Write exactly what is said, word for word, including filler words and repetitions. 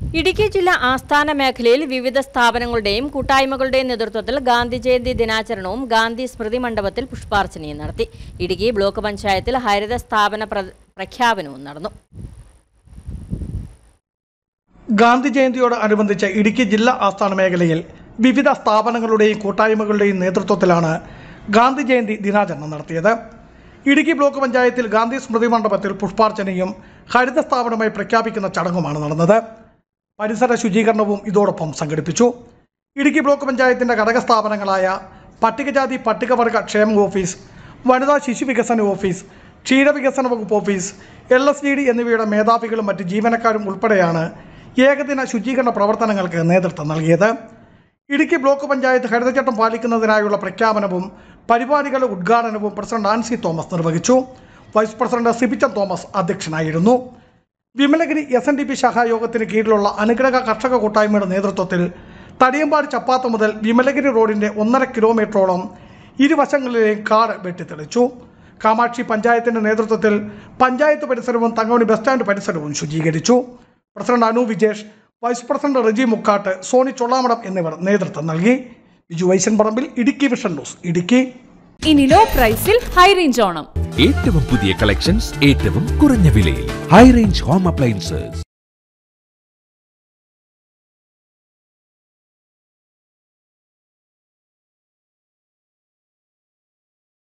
ഇടുക്കി ജില്ലാ ആസ്ഥാന മേഖലയിൽ വിവിധ സ്ഥാപനങ്ങളുടെയും കൂട്ടായ്മകളുടെയും നേതൃത്വത്തിൽ ഗാന്ധി ജയന്തി ദിനാചരണവും ഗാന്ധി സ്മൃതി മണ്ഡപത്തിൽ പുഷ്പാർച്ചനയും നടത്തി. ഇടുക്കി ബ്ലോക്ക് പഞ്ചായത്തിൽ ഹരിത സ്ഥാപന പ്രഖ്യാപനവും നടന്നു. ഗാന്ധി ജയന്തിയോട് അനുബന്ധിച്ച് ഇടുക്കി ജില്ലാ ആസ്ഥാന മേഖലയിൽ വിവിധ സ്ഥാപനങ്ങളുടെയും കൂട്ടായ്മകളുടെയും നേതൃത്വത്തിലാണ് ഗാന്ധി ജയന്തി ദിനാചരണം നടത്തിയത്. ഇടുക്കി ബ്ലോക്ക് പഞ്ചായത്തിൽ ഗാന്ധി സ്മൃതി മണ്ഡപത്തിൽ പുഷ്പാർച്ചനയും ഹരിത സ്ഥാപനമായി പ്രഖ്യാപിക്കുന്ന ചടങ്ങുമാണ് നടന്നത്. പരിസര ശുചീകരണവും ഇതോടൊപ്പം സംഘടിപ്പിച്ചു. ഇടുക്കി ബ്ലോക്ക് പഞ്ചായത്തിൻ്റെ ഘടക സ്ഥാപനങ്ങളായ പട്ടികജാതി പട്ടികവർഗ ക്ഷേമ ഓഫീസ്, വനിതാ ശിശു വികസന ഓഫീസ്, ക്ഷീരവികസന വകുപ്പ് office, L S D D എന്നിവയുടെ മേധാവികളും മറ്റ് ജീവനക്കാരും ഉൾപ്പെടെയാണ് ഏകദിന ശുചീകരണ പ്രവർത്തനങ്ങൾക്ക് നേതൃത്വം നൽകിയത്. ഇടുക്കി ബ്ലോക്ക് പഞ്ചായത്ത് ഹരിതചട്ടം പാലിക്കുന്നതിനായുള്ള പ്രഖ്യാപനവും പരിപാടികളുടെ ഉദ്ഘാടനവും പ്രസിഡന്റ് ആൻസി തോമസ് നിർവഹിച്ചു. വൈസ് പ്രസിഡന്റ് സിബിച്ചൻ തോമസ് അധ്യക്ഷനായിരുന്നു. Vimalagiri S N D P ശാഖായോഗത്തിന് കീഴിലുള്ള അനുഗ്രഹ കർഷക കൂട്ടായ്മയുടെ നേതൃത്വത്തിൽ തടിയമ്പാടി ചപ്പാത്ത മുതൽ വിമലഗിരി റോഡിൻ്റെ ഒന്നര കിലോമീറ്ററോളം ഇരുവശങ്ങളിലെയും കാട് വെട്ടിത്തെളിച്ചു. കാമാക്ഷി പഞ്ചായത്തിൻ്റെ നേതൃത്വത്തിൽ പഞ്ചായത്ത് പരിസരവും തങ്കമണി ബസ് സ്റ്റാൻഡ് പരിസരവും ശുചീകരിച്ചു. President Anu Vijesh, vice president Reji Mukkattu, Soni Chollamadam എന്നിവർ നേതൃത്വം നൽകി. Biju Vaishan Parambil, Idukki vision news, Idukki. ഇനി ലോ പ്രൈസിൽ ഹൈ റേഞ്ച് ഓണം. ഏറ്റവും പുതിയ കളക്ഷൻസ് ഏറ്റവും കുറഞ്ഞ വിലയിൽ. High range home appliances.